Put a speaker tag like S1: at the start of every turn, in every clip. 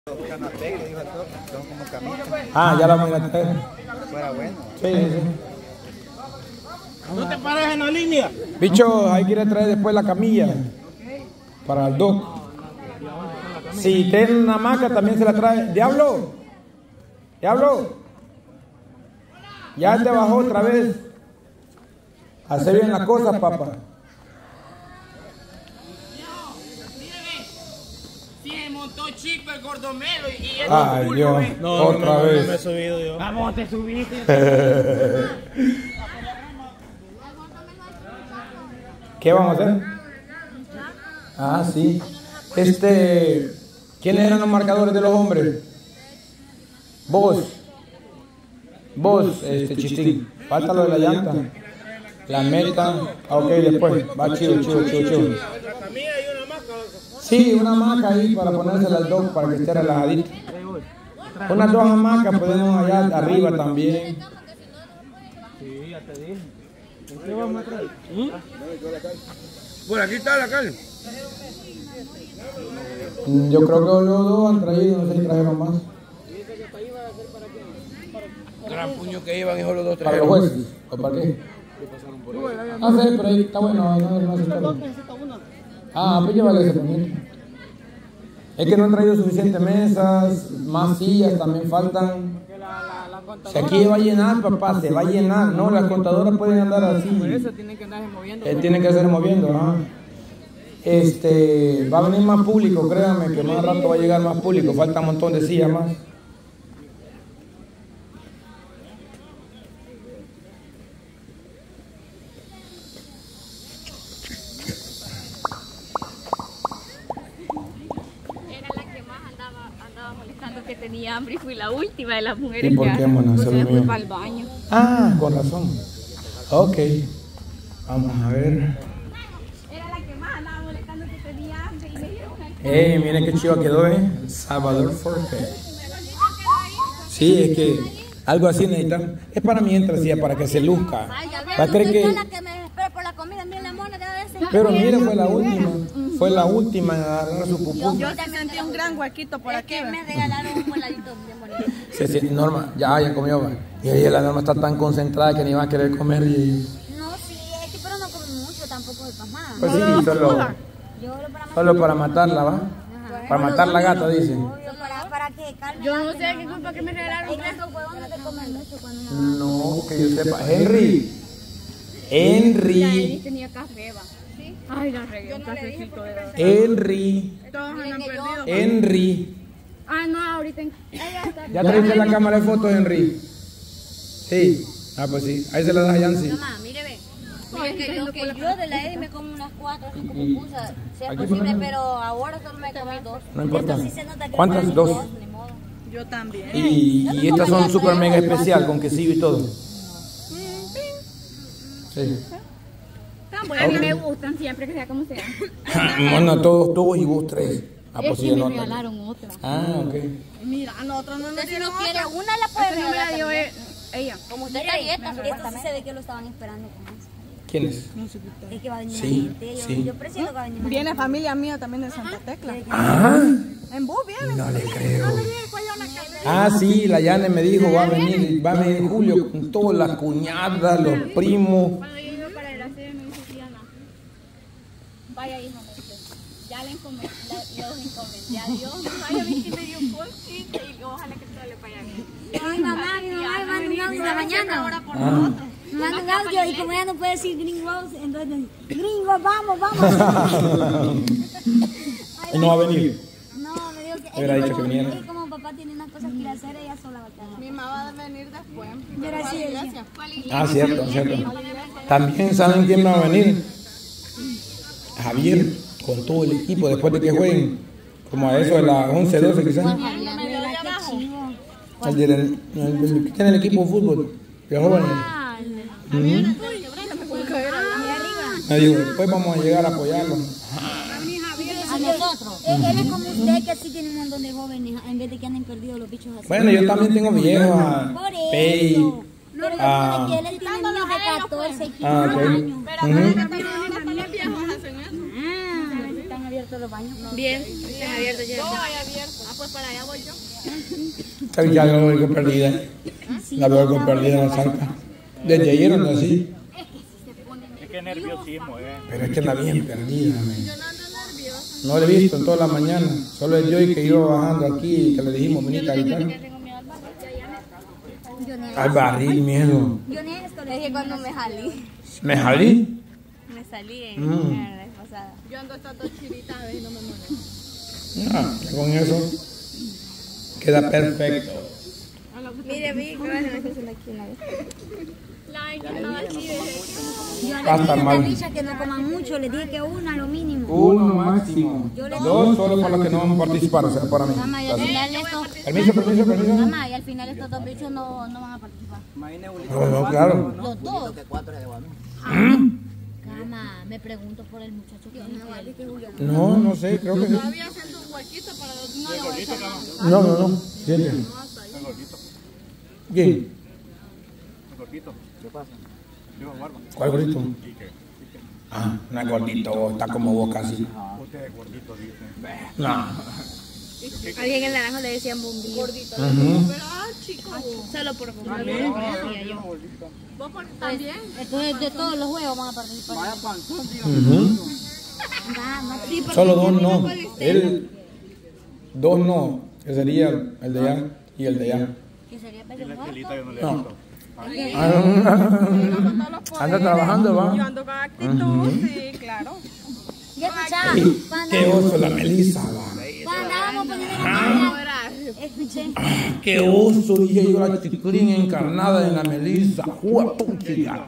S1: Canapé, que dijo el doctor, son como camitas.
S2: Ah, ya la vamos a ir a traer.
S1: Fuera bueno.
S2: Sí, sí.
S3: No te pares en la línea.
S2: Bicho, hay que ir a traer después la camilla para el doc. Si tiene una hamaca también se la trae. Diablo, Diablo, ya te bajó otra vez. Hace bien las cosas, papá.
S3: Montó chico el gordomelo y el
S2: Ay, Dios, otra vez.
S3: No me he subido yo. Vamos, te subiste.
S2: ¿Qué vamos a hacer? Ah, sí. ¿Quiénes eran los marcadores de los hombres? Vos, Chistín. Falta lo de la llanta. La meta. Ah, ok, después. Va chido. Sí, una hamaca ahí para ponérsela al doc para que esté relajadito. Unas dos hamacas podemos allá arriba también.
S3: Sí, ya te dije. ¿Qué vamos a traer? Por aquí está la calle.
S2: Yo creo que los dos han traído, no sé si trajeron más.
S3: Gran puño que iban y solo dos
S2: ¿Para los jueces? ¿O para qué? Ah, sí, pero ahí está bueno. No se está. Ah, pues llévale ese puñito. Es que no han traído suficientes mesas, más sillas también faltan. Si aquí va a llenar, papá, se va a llenar. No, las contadoras pueden andar así.
S4: Por eso tienen que andarse moviendo.
S2: Tienen que hacer moviendo, ajá. Va a venir más público, créanme que más rato va a llegar más público. Falta un montón de sillas más.
S5: Que tenía hambre y fui la última de las mujeres.
S2: ¿Y por qué, mona?
S5: Pues me fui
S2: Mío.
S5: para el baño.
S2: Ah, con razón. Ok. Vamos a ver.
S5: Era la que más andaba molestando que tenía hambre y me dieron
S2: Miren qué chiva quedó, Salvador Forte. Sí, es que algo así necesitamos. Es para mientras, sí, para que se luzca. ¿Va a creer que...? Pero mire, fue la última en agarrar su pupú.
S4: Yo sí sentí un gran huequito por aquí.
S5: me regalaron un moladito bien bonito.
S2: Sí, Norma, ya comió. Y ahí la Norma está tan concentrada que ni va a querer comer.
S5: No, sí, es que pero no come mucho, tampoco de pasmada.
S2: Pues sí, solo para matarla, ¿va? Para matar la gata, dice.
S5: Para que calme.
S4: Yo no sé qué culpa que me regalaron.
S5: En estos huevos no se comen mucho cuando
S2: No, que yo sepa. Henry.
S5: tenía café, va. ¿Sí?
S4: Ay, la regué, un cafecito de verdad.
S2: Henry.
S4: Todos han perdido.
S2: Henry.
S4: Ah, no, ahorita.
S2: ¿Ya traiste la cámara de fotos, Henry? Sí. Ah, pues sí. Ahí se la das a Yancy.
S5: Mamá, mire, ve. Lo que yo de la Eddie me como unas 4 o 5 pupusas, si es
S2: Aquí
S5: posible,
S2: ponemos.
S5: pero ahora solo me comí 2.
S2: No importa.
S5: Esto sí se nota que
S2: ¿Cuántas?
S5: no
S2: 2.
S5: ni modo.
S4: Yo también.
S2: Y estas son super mega especial con quesillo y todo. Sí.
S5: A mí me gustan siempre que sea como sea.
S2: Bueno, todos y vos 3. Ah, pues sí,
S5: me
S2: no.
S5: regalaron otra.
S2: Ah, ok.
S4: Mira, nosotros no nos
S5: Usted si
S4: dieron
S5: no quiere
S4: otra.
S5: una la puede
S4: Esta no me la
S5: regalar
S4: dio
S5: también.
S4: ella.
S5: Como usted está dieta, esto sí se ve que lo estaban esperando con eso.
S2: ¿Quién es?
S5: Es que va a venir
S2: Sí,
S5: la gente.
S2: sí.
S5: Yo presiento que va a venir la
S4: Viene
S5: gente.
S4: familia mía también de Santa Tecla.
S2: Ah,
S4: En bus viene.
S2: no le creo. Ah, sí, la Yane me dijo, va a venir Julio con todas las cuñadas, los primos.
S5: Cuando yo iba para el aseo me dice Diana, vaya hijo, me dice, ya los encomendé a Dios. Ay, a mí sí me dio cosita y ojalá que todo le vaya bien. Mi mamá me manda un audio de la mañana. Ahora por nosotros. Me manda un audio y como ella no puede decir gringos, entonces, gringos, vamos.
S2: Y no va a venir.
S5: No, me dijo que
S2: Hubiera dicho que viniera.
S5: y como papá tiene unas cosas que ir a hacer, ella sola va a quedar.
S4: Mi mamá va a venir después.
S5: Yo era así,
S4: Gracias.
S2: Ah, cierto. También saben quién va a venir. Javier, con todo el equipo, después de que jueguen, como a eso de las 11, 12 quizás. El que tiene el equipo de fútbol, de jóvenes. Me dijo, después vamos a llegar a apoyarlo.
S5: A nosotros. Él es como usted que sí tiene un montón de jóvenes en vez de que anden perdidos los bichos así.
S2: Bueno, yo también tengo viejos,
S5: Por
S2: Pei.
S5: eso. Pero yo que él tiene niños de 14, 15
S2: Ah, ok.
S5: años.
S4: También viejos hacen eso.
S5: Están abiertos los baños.
S4: Bien, están abiertos ya. No hay abiertos.
S5: pues para allá voy yo.
S2: Ya la veo que perdida. La veo que perdida la salsa. Desde ayer ando así.
S3: Es que nerviosismo,
S2: Pero es que anda bien perdida. No le he visto en toda la mañana. Solo el Joy que iba bajando aquí y que le dijimos, venite a gritar. Al barril, miedo.
S5: Yo ni esto le dije cuando me salí.
S2: ¿Me salí?
S5: Me salí en la vez pasada.
S4: Yo ando estando chirita a ver y no me muero.
S2: Ya con eso queda perfecto.
S5: Mire, vi que van a hacer aquí una vez.
S2: Va a estar mal.
S6: Que no coman mucho, le dije que una lo mínimo.
S2: Uno máximo. Dos solo para los que no van a participar, o sea, para mí.
S6: Mamá, y al final estos,
S2: Permiso.
S6: mamá, y al final estos dos bichos no van a participar.
S2: No, claro.
S6: Los dos. Mamá, me pregunto por el muchacho que dice que
S2: No sé, creo que sí.
S4: Todavía haciendo un huequito para los... No le voy a echar más.
S2: No. Siente. ¿Quién?
S3: El gordito. ¿Qué pasa? Digo, barba.
S2: ¿Cuál gordito? Ah, no es gordito, está como vos casi.
S3: Usted es gordito, dice.
S2: No.
S5: Alguien en naranjo le decían bombilla. Gordito.
S4: Pero, chico.
S5: Solo por bombilla.
S4: Vos también.
S6: entonces de todos los juegos van a participar.
S2: Solo dos no. Dos no. Que sería el de allá y el de allá.
S6: Que sería
S3: Y la estelita yo no le he
S2: No.
S3: visto.
S2: Anda trabajando, va.
S4: Yo ando con actitud, sí, claro.
S6: Ya escuchaba,
S2: Qué oso la Melissa, va.
S6: cuando andábamos poniendo la malla, escuché.
S2: Qué oso, dije yo, la chiquilín encarnada en la Melissa. ¡Jua, puchica!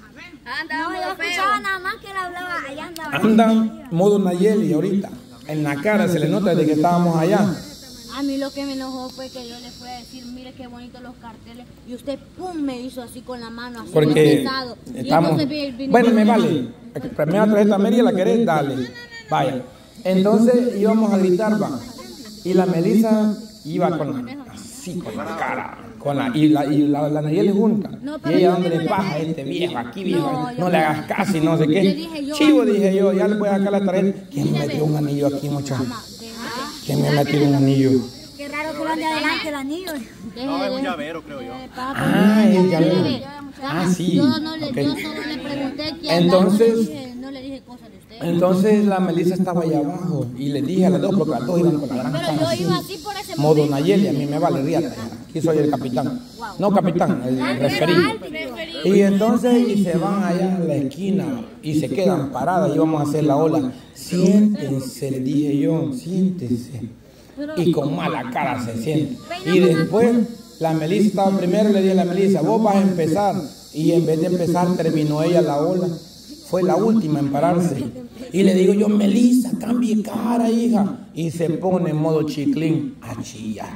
S6: No, yo escuchaba nada más que él hablaba, allá andaba.
S2: Anda modo Nayeli ahorita. En la cara se le nota desde que estábamos allá.
S6: A mí lo que me enojó fue que yo le fui a decir, mire qué bonitos los carteles, y usted pum me hizo así con la mano, así
S2: Porque
S6: pesado. Y
S2: estamos.
S6: entonces vino
S2: Bueno,
S6: con-
S2: me vale. Primera tarjeta Mary, ¿la querés? Dale. Vaya. Entonces íbamos a gritar, va. Y la Melissa iba con la, así, con la cara. Y la Nayeli junta.
S6: No,
S2: Y
S6: pero
S2: ella
S6: yo
S2: dándole
S6: me
S2: paja a
S6: molesté.
S2: este viejo, aquí viejo.
S6: No,
S2: No le hagas casi, no sé
S6: Yo
S2: qué.
S6: dije yo,
S2: Chivo, dije yo, ya le voy a sacar la tarjeta. ¿Quién me metió un anillo aquí, muchacho? ¿Quién me metió un anillo?
S6: Qué raro que lo ande adelante el anillo.
S3: No, es un llavero, creo yo.
S2: Ah, el llavero. Ah, sí.
S6: Yo no le,
S2: Ok.
S6: yo solo le pregunté quién
S2: Entonces-
S6: no le dije cosas de usted.
S2: Entonces la Melissa estaba allá abajo y le dije a las dos, porque las dos iban con la gran
S6: Pero
S2: cara
S6: yo
S2: así.
S6: iba así por ese
S2: Modo
S6: momento.
S2: Nayeli, a mí me vale, ríate. Aquí soy el capitán. No capitán, el referido. Y entonces y se van allá a la esquina y se quedan paradas y vamos a hacer la ola. Siéntense, le dije yo, siéntense. Y con mala cara se siente. Y después la Melissa estaba primero, le dije a la Melissa, vos vas a empezar. Y en vez de empezar terminó ella la ola. Fue la última en pararse. Y le digo yo, Melissa, cambie cara, hija. Y se pone en modo chiclín a chillar.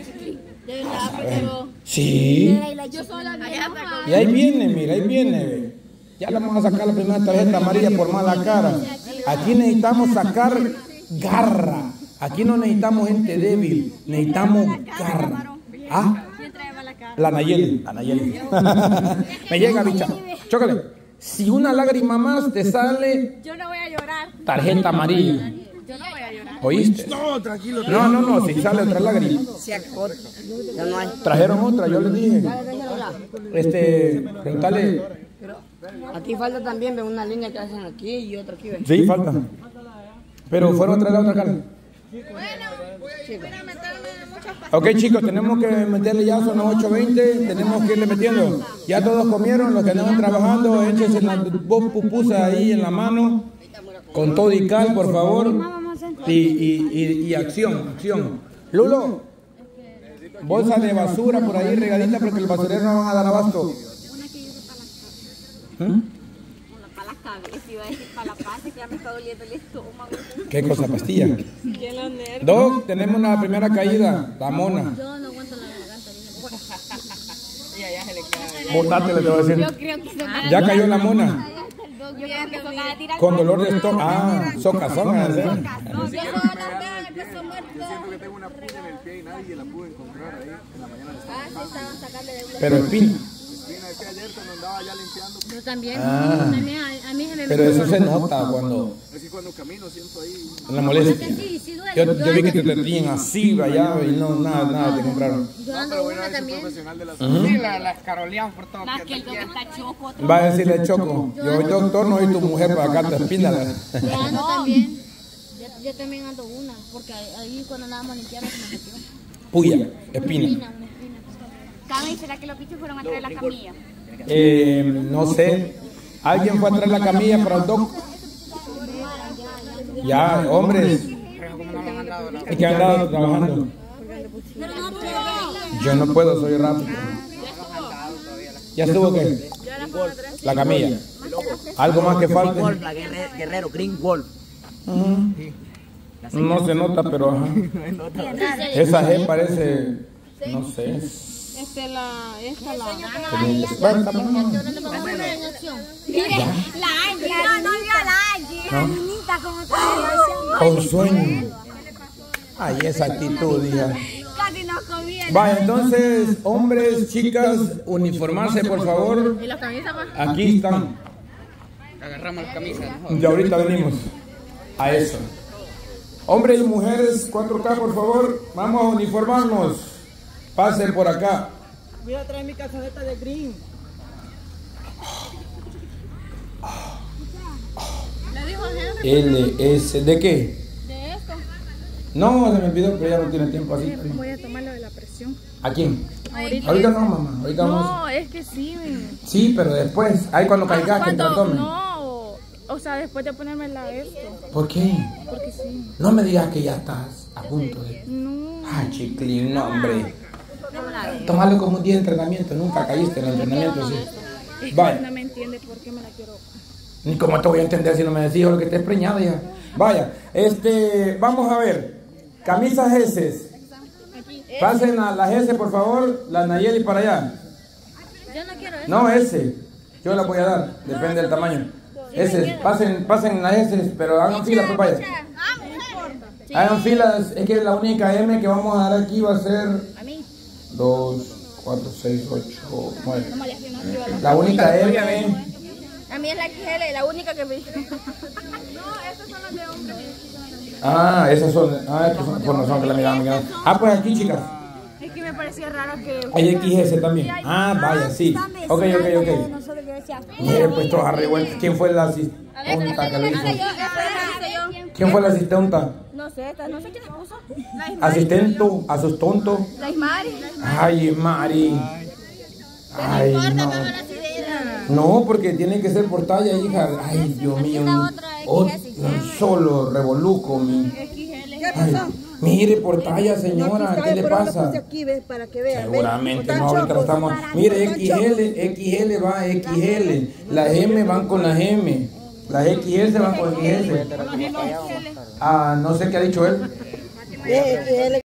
S5: De verdad, pero
S2: Sí.
S5: yo sola me enojaba.
S2: Y ahí viene, mira, ahí viene. Ve. Ya le vamos a sacar la primera tarjeta amarilla por mala cara. Aquí necesitamos sacar garra. Aquí no necesitamos gente débil. Necesitamos garra. ¿Ah?
S5: ¿Quién trae la cara?
S2: La Nayeli. La Nayeli. Me llega, bicha. Chócale. Si una lágrima más te sale,
S5: Yo no voy a llorar.
S2: tarjeta amarilla.
S5: Yo no voy a llorar.
S2: ¿Oíste? No, tranquilo. No, si sale otra lágrima. Trajeron otra, yo les dije. Preguntale.
S7: Aquí falta también ve una línea que hacen aquí y otra aquí. Ve.
S2: Sí, falta. Pero fueron a traer la otra carne. Ok, chicos, tenemos que meterle ya, son las 8:20, tenemos que irle metiendo. Ya todos comieron, los que andaban trabajando, échense las dos pupusas ahí en la mano, con todo y cal, por favor. Y acción. Lulo, bolsa de basura por ahí regadita porque el basurero no van a dar abasto.
S5: Para la cabeza, iba a decir para la panza, que ya me está doliendo el estómago.
S2: ¿Qué cosa, pastilla? Doc, tenemos la primera caída, la mona.
S6: Yo no aguanto la garganta.
S2: Botate, le te voy a decir.
S5: Yo creo que se van a
S2: Ya cayó la mona.
S5: Yo creo que se van a tirar.
S2: Con dolor de estómago. Ah, socazón.
S5: No, yo soy la que son muertos.
S3: Que tengo una puya en el pie y nadie la pudo encontrar ahí en la mañana.
S5: Ah, sí, estaban sacando de una.
S2: Pero espina.
S6: Yo también.
S2: Ah.
S6: Yo también, a mí se me
S2: Pero
S6: metió
S2: eso se nota cuando... En la molestia.
S6: Sí, sí duele.
S2: Yo vi que te tenían así, allá, y no, nada te compraron.
S6: Yo ando una también.
S7: Sí, las carolean por todo.
S5: Más que el doctor está choco. Otro.
S2: Va a decirle Choco, yo soy doctor, no soy tu mujer para acá, te espínala.
S6: Yo ando también. Yo también ando una, porque ahí cuando andábamos limpiando se me metió.
S2: Puya, espina.
S6: Una espina.
S5: Cami, ¿será que los bichos fueron a traer la camilla?
S2: No sé, ¿alguien fue a traer la camilla para el doc? Ya, hombres. ¿Y que han andado trabajando? Yo no puedo, soy rápido. ¿Ya estuvo qué? La camilla. ¿Algo más que falte?
S7: La Guerrero, Green Wolf.
S2: No se nota, pero ajá. Esa G parece, no sé.
S4: Esta la
S2: Bueno, tampoco no.
S6: Ahora le vamos a poner en acción.
S5: Mire, la Angie. No vio a la Angie.
S2: ¿No?
S5: Niñita, como está.
S2: Con sueño. Ay, esa actitud, hija.
S5: Casi no comía.
S2: Vaya, entonces, hombres, chicas, uniformarse, por favor.
S4: ¿Y las camisas, pa?
S2: Aquí están.
S7: Agarramos la camisa.
S2: Y ahorita venimos a eso. Hombres y mujeres, 4K, por favor. Vamos a uniformarnos. Pasen por acá.
S3: Voy a traer mi calzoneta de green.
S4: Le dijo Henry
S2: LS, ¿de qué?
S4: de esto.
S2: No, se me olvidó, pero ya no tiene tiempo así.
S4: Voy a tomar lo de la presión.
S2: ¿A quién?
S4: Ahorita.
S2: Ahorita no, mamá. Ahorita vamos.
S4: No, es que sí.
S2: Sí, pero después. Ahí cuando caigas, que te la tomen.
S4: No, o sea, después de ponérmela esto.
S2: ¿Por qué?
S4: Porque sí.
S2: No me digas que ya estás a punto de...
S4: No.
S2: Ay, chiquilín, no, hombre. Tómalo como un día de entrenamiento. Nunca caíste en el entrenamiento, sí.
S4: Es que
S2: Vaya.
S4: no me entiende por qué me la quiero.
S2: Ni cómo te voy a entender si no me decís lo que estés preñada ya. Vaya, vamos a ver. Camisas S. Pasen a las S, por favor. La Nayeli para allá.
S6: Yo no quiero eso.
S2: No, S. Yo la voy a dar. Depende del tamaño. S. Pasen las S, pero hagan fila, pues vaya. Hagan filas. Es que la única M que vamos a dar aquí va a ser 2, 4, 6, 8, 9. La única M.
S6: A mí es la XL, la única que me dijo.
S2: Ah, esas son. Ah, estas son, pues no son que la miraban. Ah, pues aquí, chicas.
S4: Es que me parecía raro que.
S2: Hay XS también. Ah, vaya, sí. Ok. Mire, pues todas revueltas. ¿Quién fue la asistenta que le hizo? ¿Quién fue la asistenta?
S6: No sé, no sé quién la puso.
S2: Asistento, a sus tontos.
S6: La Ismari.
S2: Ay, Mari. Ay, no. No, porque tiene que ser por talla, hija. Ay, Dios mío. Un solo revoluco, mi. Ay, mire, por talla, señora. ¿Qué le pasa?
S3: Para que vean.
S2: Seguramente no, ahorita lo estamos. Mire, XL va XL. Las M van con las M. Las XL van con XL. Ah, no sé qué ha dicho él.